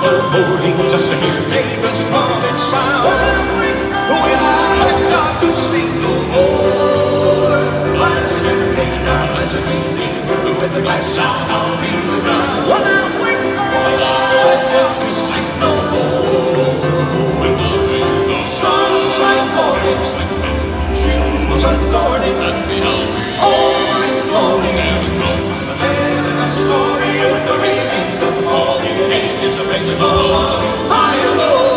morning just to hear neighbors trumpet sound. When I got to sleep no more, blessed Redeemer, blessed Redeemer, with the glass sound I'll leave the ground. When I got to sleep no more, sunlight morning, shoes anointing, over and glory, telling a story with the reading of all the ages of raising the Lord. I alone.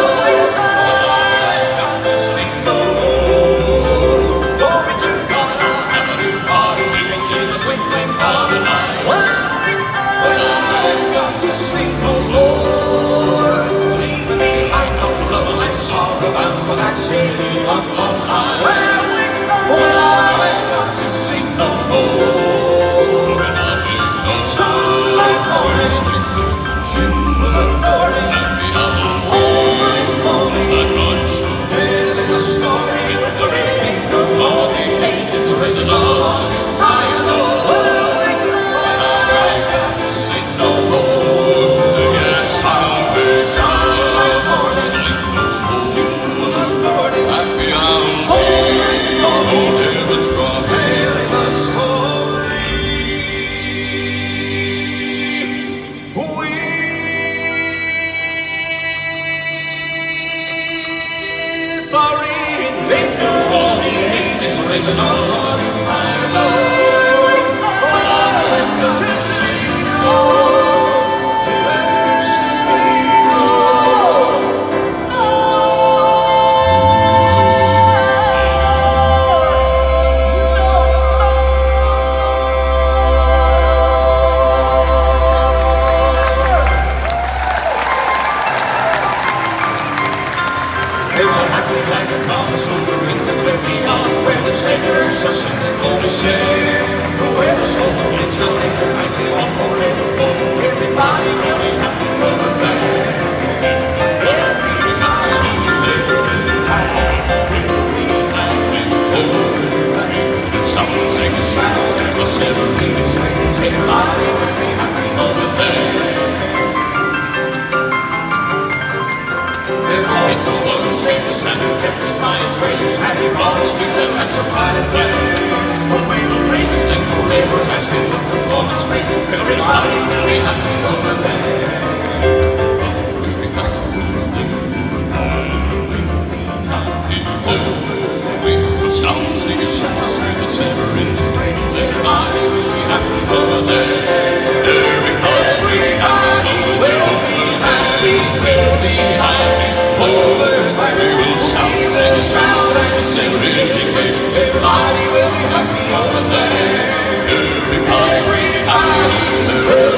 City up on high. When I got to sleep no more, sunlight morning, shoes anointing, over and glory, telling a story with the reading of all the ages, the risen Lord. I know when I got to sleep no more. Yes, I'll be sunlight morning. Praise the Lord, I know. Where the souls of men shall live and be on forevermore. Everybody will be happy over there. Everybody will be happy over there. Someone sing a sound and we'll celebrate his ways. Everybody will be happy over there. There will be no one save the son who kept his mind's gracious. Happy brought us through the lights of pride and play. We will praise his name forever as we look upon his face. Everybody will be happy over there. We will shout, sing a shout, we will simmer in his praise. Everybody will be happy over there. Everybody will be happy, will be happy over there. We will shout and simmer in his praise. Everybody will be happy over there. Everybody will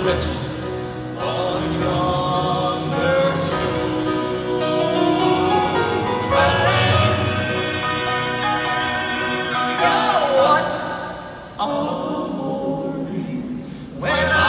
rest on yonder shore. What a morning when I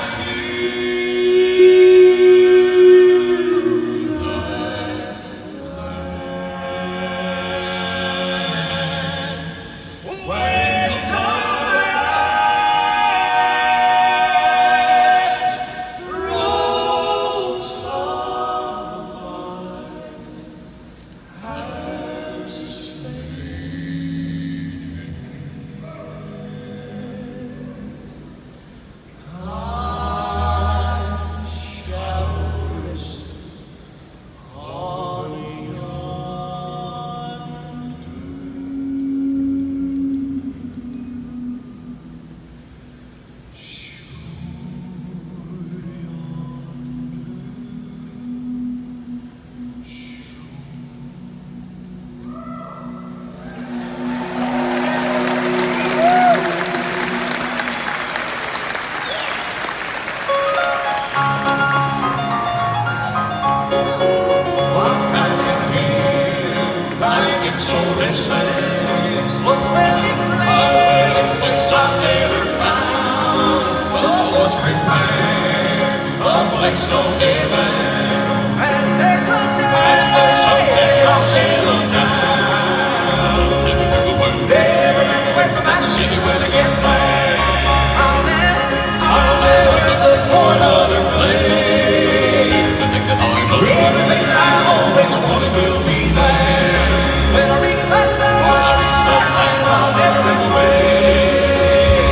so restless. What dwelling place I never found. The Lord's prepared a place no heaven. And there's someday I'll settle down. Never move away from that city when I get there. I'll never look for another place. Everything that I've always wanted will be there. When I reach that land, I'll never move away.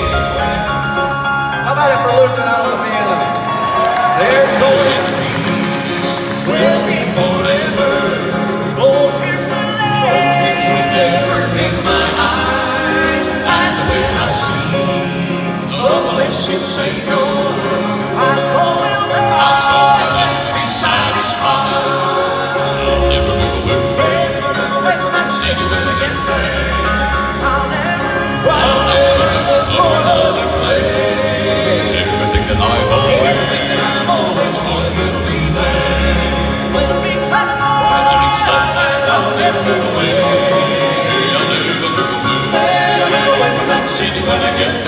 How about it for Luke tonight on the piano? Their joy and peace will be forever. Oh, tears will never dim my eyes. And when I see the blessed Savior, my soul will be satisfied. I'll never move away. When I get there, I'll never look for another place. Everything that I've always wanted will be there. When I reach that land, I'll never move away. I'll never move away from that city when I get there.